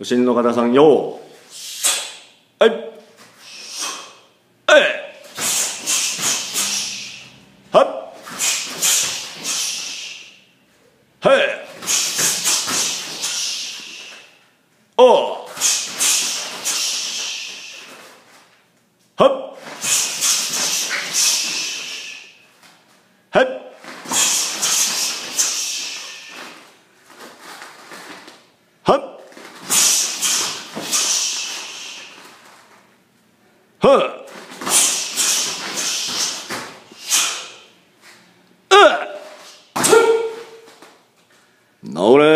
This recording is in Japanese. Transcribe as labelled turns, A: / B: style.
A: 初心の方さんよーはい。はっはいおはっはいはっはっ治れ